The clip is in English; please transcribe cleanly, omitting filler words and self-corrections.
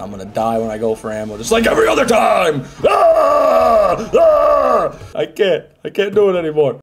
I'm gonna die when I go for ammo, just like every other time. Ah! Ah! I can't do it anymore.